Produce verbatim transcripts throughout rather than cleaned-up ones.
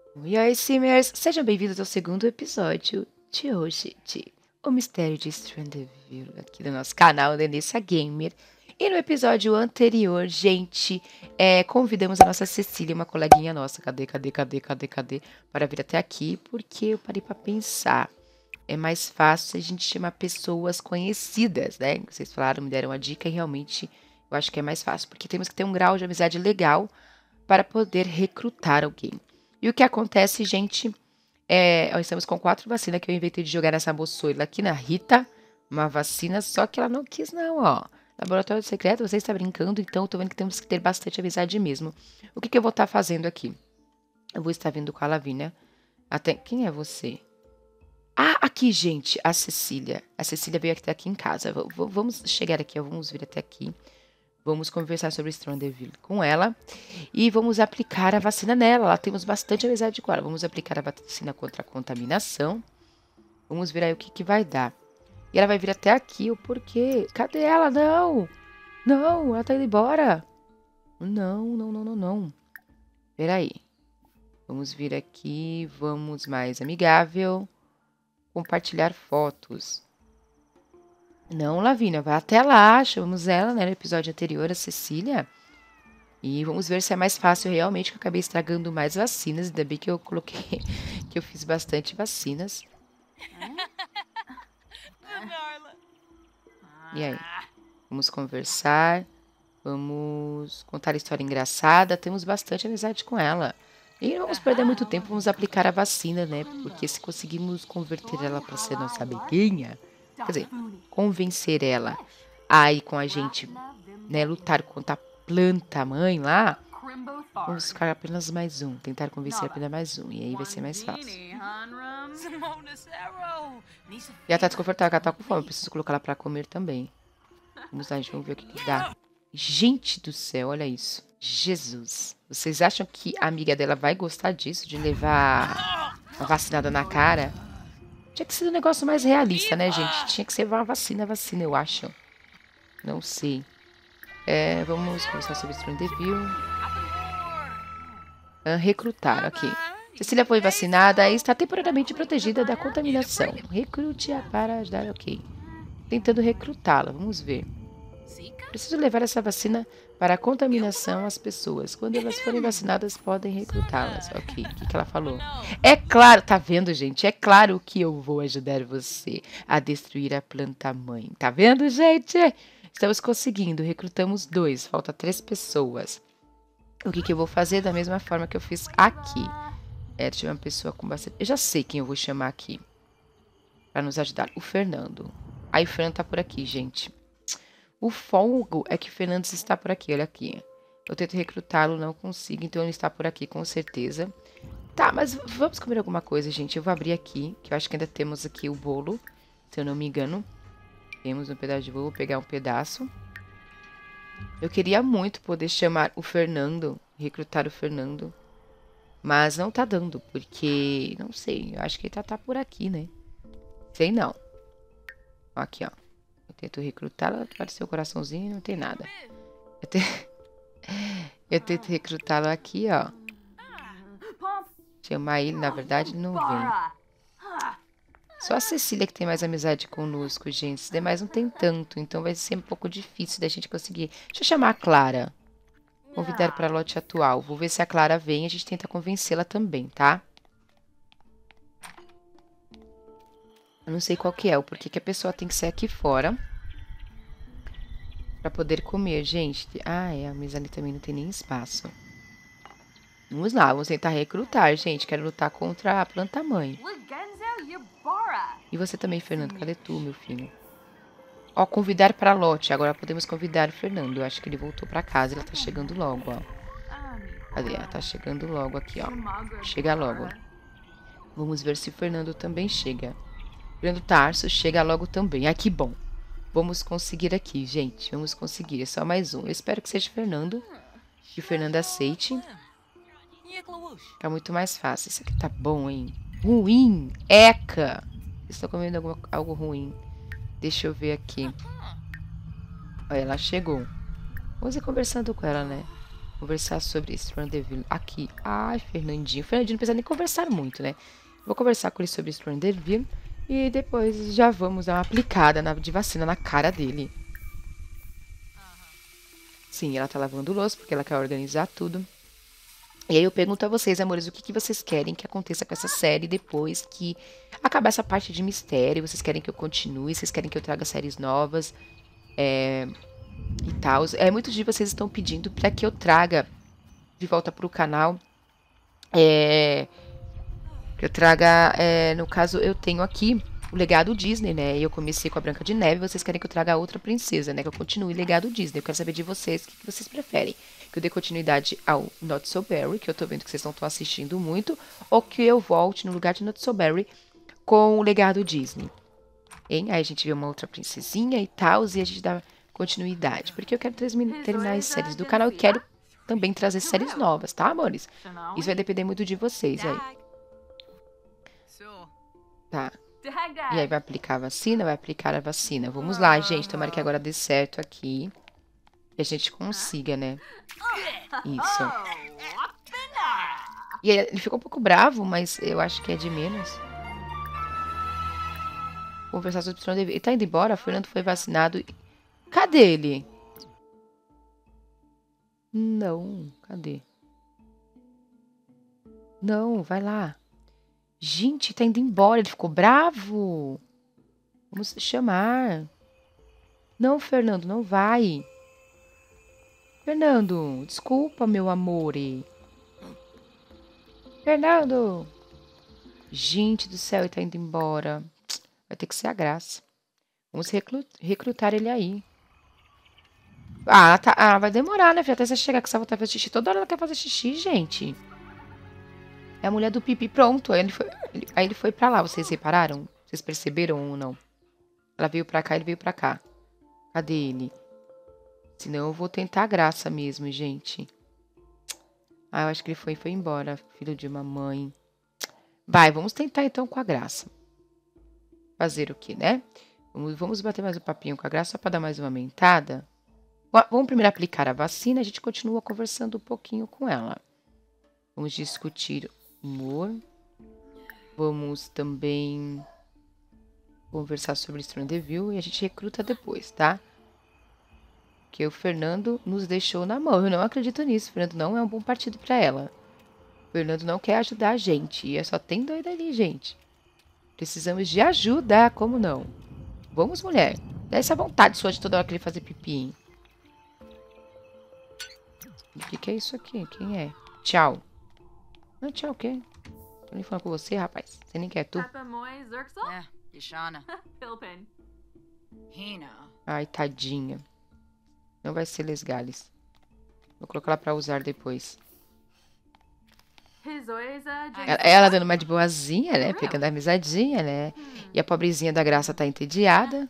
E aí, Simmers, sejam bem-vindos ao segundo episódio de hoje de O Mistério de Stranderville, aqui do nosso canal Denissa Gamer. E no episódio anterior, gente, é, convidamos a nossa Cecília, uma coleguinha nossa, cadê, cadê, cadê, cadê, cadê, para vir até aqui, porque eu parei para pensar. É mais fácil a gente chamar pessoas conhecidas, né? Vocês falaram, me deram a dica e realmente eu acho que é mais fácil, porque temos que ter um grau de amizade legal para poder recrutar alguém. E o que acontece, gente, é, nós estamos com quatro vacinas que eu inventei de jogar nessa moçoila aqui na Rita. Uma vacina, só que ela não quis não, ó. Laboratório secreto, você está brincando, então eu tô vendo que temos que ter bastante amizade mesmo. O que, que eu vou estar fazendo aqui? Eu vou estar vindo com a Lavínia. Até... Quem é você? Ah, aqui, gente, a Cecília. A Cecília veio até aqui em casa. V vamos chegar aqui, ó, vamos vir até aqui. Vamos conversar sobre Stranderville com ela e vamos aplicar a vacina nela. Ela temos bastante amizade com ela. Vamos aplicar a vacina contra a contaminação. Vamos ver aí o que, que vai dar. E ela vai vir até aqui, o porquê? Cadê ela? Não! Não, ela tá indo embora. Não, não, não, não, não. Peraí. Vamos vir aqui, vamos mais amigável. Compartilhar fotos. Não, Lavínia, vai até lá, chamamos ela, né, no episódio anterior, a Cecília. E vamos ver se é mais fácil realmente, que eu acabei estragando mais vacinas, ainda bem que eu coloquei, que eu fiz bastante vacinas. E aí? Vamos conversar, vamos contar história engraçada, temos bastante amizade com ela. E não vamos perder muito tempo, vamos aplicar a vacina, né, porque se conseguirmos converter ela para ser nossa amiguinha... Quer dizer, convencer ela a ir com a gente, né, lutar contra a planta mãe lá, vamos ficar apenas mais um, tentar convencer apenas mais um, e aí vai ser mais fácil. E ela tá desconfortável, ela tá com fome, eu preciso colocar ela pra comer também. Vamos lá, gente, vamos ver o que, que dá. Gente do céu, olha isso. Jesus. Vocês acham que a amiga dela vai gostar disso, de levar a vacinada na cara? Tinha que ser um negócio mais realista, né, gente? Tinha que ser uma vacina, vacina, eu acho. Não sei. É, vamos conversar sobre Stranderville. Ah, recrutar, ok. Cecília foi vacinada e está temporariamente protegida da contaminação. Recrute-a para ajudar, ok. Tentando recrutá-la, vamos ver. Preciso levar essa vacina para a contaminação às pessoas. Quando elas forem vacinadas, podem recrutá-las. Ok, o que, que ela falou? É claro, tá vendo, gente? É claro que eu vou ajudar você a destruir a planta-mãe. Tá vendo, gente? Estamos conseguindo. Recrutamos dois. Falta três pessoas. O que, que eu vou fazer da mesma forma que eu fiz aqui? É, tinha uma pessoa com bastante... Eu já sei quem eu vou chamar aqui para nos ajudar. O Fernando. Aí o Fernando tá por aqui, gente. O folgo é que Fernandes está por aqui, olha aqui. Eu tento recrutá-lo, não consigo, então ele está por aqui com certeza. Tá, mas vamos comer alguma coisa, gente. Eu vou abrir aqui, que eu acho que ainda temos aqui o bolo, se eu não me engano. Temos um pedaço de bolo, vou pegar um pedaço. Eu queria muito poder chamar o Fernando, recrutar o Fernando. Mas não tá dando, porque, não sei, eu acho que ele tá, tá por aqui, né? Sei não. Aqui, ó. Eu tento recrutá-la, apareceu o coraçãozinho e não tem nada. Eu, te... eu tento recrutá-lo aqui, ó. Chamar ele, na verdade, ele não vem. Só a Cecília que tem mais amizade conosco, gente. Os demais não tem tanto, então vai ser um pouco difícil da gente conseguir. Deixa eu chamar a Clara. Convidar para a lote atual. Vou ver se a Clara vem e a gente tenta convencê-la também, tá? Eu não sei qual que é, o porquê que a pessoa tem que ser aqui fora para poder comer, gente. Ah, é, a mesa ali também não tem nem espaço. Vamos lá, vamos tentar recrutar, gente. Quero lutar contra a planta-mãe. E você também, Fernando. Cadê tu, meu filho? Ó, convidar para lote. Agora podemos convidar o Fernando. Eu acho que ele voltou para casa. Ele tá chegando logo, ó. Cadê? Ela tá chegando logo aqui, ó. Chega logo. Vamos ver se o Fernando também chega. Fernando Tarso chega logo também. Ah, que bom. Vamos conseguir aqui, gente. Vamos conseguir. É só mais um. Eu espero que seja o Fernando. Que o Fernando aceite. Fica muito mais fácil. Isso aqui tá bom, hein? Ruim. Eca. Estou comendo alguma, algo ruim. Deixa eu ver aqui. Olha, ela chegou. Vamos ir conversando com ela, né? conversar sobre Stranderville aqui. Ai, Fernandinho. Fernandinho não precisa nem conversar muito, né? Vou conversar com ele sobre Stranderville e depois já vamos dar uma aplicada na, de vacina na cara dele. Sim, ela tá lavando o louça porque ela quer organizar tudo. E aí eu pergunto a vocês, amores, o que, que vocês querem que aconteça com essa série depois que acabar essa parte de mistério? Vocês querem que eu continue? Vocês querem que eu traga séries novas? É... E tal. É, muitos de vocês estão pedindo para que eu traga de volta pro canal. É... Que eu traga, é... no caso, eu tenho aqui o legado Disney, né? Eu comecei com a Branca de Neve, vocês querem que eu traga outra princesa, né? Que eu continue legado Disney. Eu quero saber de vocês o que, que vocês preferem. Que eu dê continuidade ao Not So Berry, que eu tô vendo que vocês não estão assistindo muito, ou que eu volte no lugar de Not So Berry com o legado Disney. Hein? Aí a gente vê uma outra princesinha e tal, e a gente dá continuidade. Porque eu quero terminar as séries do canal e quero também trazer séries novas, tá, amores? Isso vai depender muito de vocês aí. Tá. E aí vai aplicar a vacina, vai aplicar a vacina. Vamos lá, gente. Tomara que agora dê certo aqui. Que a gente consiga, né? Isso. E ele ficou um pouco bravo, mas eu acho que é de menos. Conversar sobre o trono de... Ele tá indo embora? O Fernando foi vacinado. Cadê ele? Não, cadê? Não, vai lá. Gente, tá indo embora. Ele ficou bravo. Vamos chamar. Não, Fernando, não vai. Fernando, desculpa, meu amor. Fernando. Gente do céu, ele tá indo embora. Vai ter que ser a Graça. Vamos recrutar ele aí. Ah, tá. Ah, vai demorar, né, filha? Até você chegar com essa vontade de fazer xixi. Toda hora ela quer fazer xixi, gente. É a mulher do pipi. Pronto. Aí ele foi, aí ele foi pra lá. Vocês repararam? Vocês perceberam ou não? Ela veio pra cá, ele veio pra cá. Cadê ele? Senão eu vou tentar a Graça mesmo, gente. Ah, eu acho que ele foi foi embora. Filho de uma mãe. Vai, vamos tentar então com a Graça. Fazer o quê, né? Vamos, vamos bater mais um papinho com a Graça só pra dar mais uma mentada. Vamos primeiro aplicar a vacina. A gente continua conversando um pouquinho com ela. Vamos discutir humor. Vamos também conversar sobre Stranderville e a gente recruta depois, tá? Porque o Fernando nos deixou na mão. Eu não acredito nisso. O Fernando não é um bom partido pra ela. O Fernando não quer ajudar a gente. E só tem doida ali, gente. Precisamos de ajuda, como não? Vamos, mulher. Dá essa vontade sua de toda hora querer fazer pipi, hein? O que, que é isso aqui? Quem é? Tchau. Não, tchau o quê? Tô nem falando com você, rapaz. Você nem quer tu. Ai, tadinha. Não vai ser Lesgales. Vou colocar ela pra usar depois. Ela, ela dando uma de boazinha, né? Pegando a amizadinha, né? E a pobrezinha da Graça tá entediada.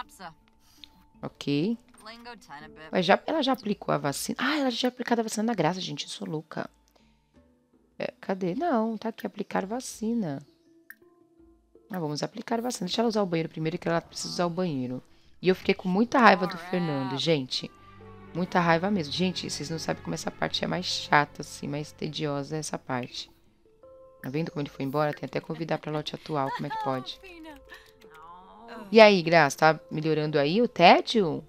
Ok. Mas já, ela já aplicou a vacina. Ah, ela já tinha aplicado a vacina na Graça, gente. Eu sou louca. É, cadê? Não, tá aqui. Aplicar vacina. Ah, vamos aplicar vacina. Deixa ela usar o banheiro primeiro, que ela precisa usar o banheiro. E eu fiquei com muita raiva do Fernando, gente. Muita raiva mesmo. Gente, vocês não sabem como essa parte é mais chata, assim, mais tediosa essa parte. Tá vendo como ele foi embora? Tem até que convidar pra lote atual. Como é que pode? E aí, Graça? Tá melhorando aí o tédio?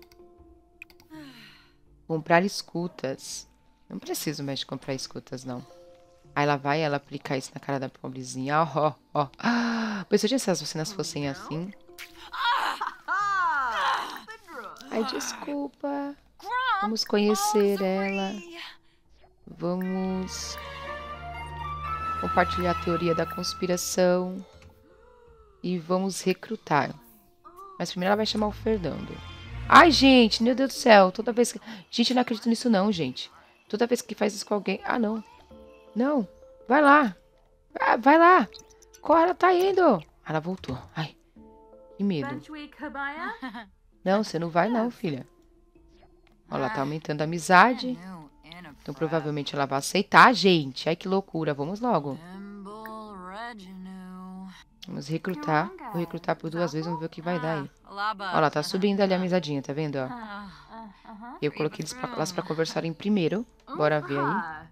Comprar escutas. Não preciso mais de comprar escutas, não. Aí lá vai ela aplicar isso na cara da pobrezinha. Ó, ó, ó. Ah, pois se as vacinas fossem assim. Ai, desculpa. Vamos conhecer ela. Vamos compartilhar a teoria da conspiração. E vamos recrutar. Mas primeiro ela vai chamar o Fernando. Ai, gente, meu Deus do céu. Toda vez que... Gente, eu não acredito nisso não, gente. Toda vez que faz isso com alguém... Ah, não. Não. Vai lá. Ah, vai lá. Qual ela tá indo? Ah, ela voltou. Ai, que medo. Não, você não vai não, filha. Ó, ela tá aumentando a amizade. Então provavelmente ela vai aceitar, gente. Ai, que loucura. Vamos logo. Vamos recrutar. Vou recrutar por duas vezes, vamos ver o que vai dar aí. Ó, ela tá subindo ali a amizadinha, tá vendo, ó? Eu coloquei eles pra, elas pra conversarem primeiro. Bora ver aí.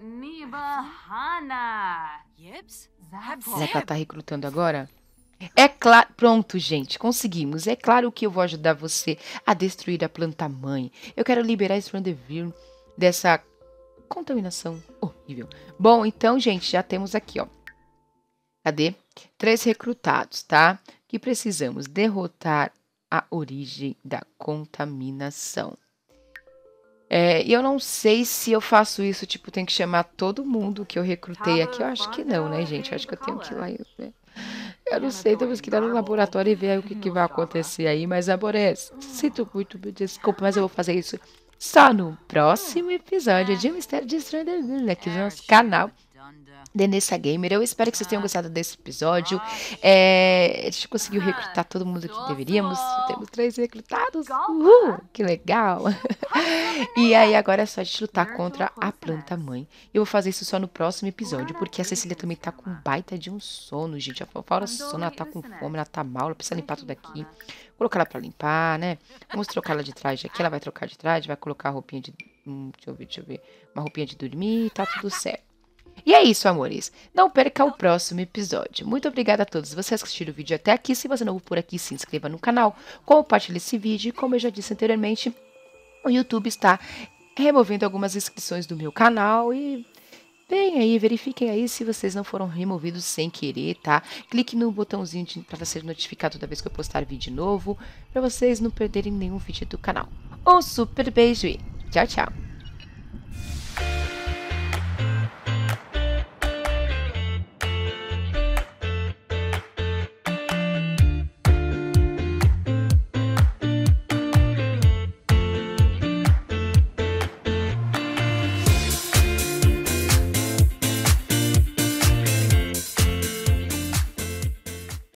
Será que ela tá recrutando agora? É claro. Pronto, gente. Conseguimos. É claro que eu vou ajudar você a destruir a planta-mãe. Eu quero liberar Strandeville dessa contaminação horrível. Bom, então, gente, já temos aqui, ó. Cadê? Três recrutados, tá? Que precisamos derrotar a origem da contaminação. É, eu não sei se eu faço isso, tipo, tem que chamar todo mundo que eu recrutei aqui. Eu acho que não, né, gente? Eu acho que eu tenho que ir lá. Né? Eu não sei, temos que ir lá no laboratório e ver aí o que, que vai acontecer aí. Mas, amores, sinto muito, desculpa, mas eu vou fazer isso só no próximo episódio de Mistério de Strandeville, aqui no nosso canal Denessa Gamer. Eu espero que vocês tenham gostado desse episódio. É, a gente conseguiu recrutar todo mundo que deveríamos. Temos três recrutados. Uhul, que legal. E aí agora é só a gente lutar contra a planta-mãe. Eu vou fazer isso só no próximo episódio, porque a Cecília também tá com um baita de um sono, gente. A fora sono, ela tá com fome, ela tá mal, ela precisa limpar tudo aqui. Colocar ela pra limpar, né? Vamos trocar ela de traje aqui. Ela vai trocar de traje, vai colocar a roupinha de... Hum, deixa eu ver, deixa eu ver. Uma roupinha de dormir e tá tudo certo. E é isso, amores. Não perca o próximo episódio. Muito obrigada a todos vocês que assistiram o vídeo até aqui. Se você é novo por aqui, se inscreva no canal, compartilhe esse vídeo. E como eu já disse anteriormente, o YouTube está removendo algumas inscrições do meu canal. E bem aí, verifiquem aí se vocês não foram removidos sem querer, tá? Clique no botãozinho para ser notificado toda vez que eu postar vídeo novo, para vocês não perderem nenhum vídeo do canal. Um super beijo e tchau, tchau!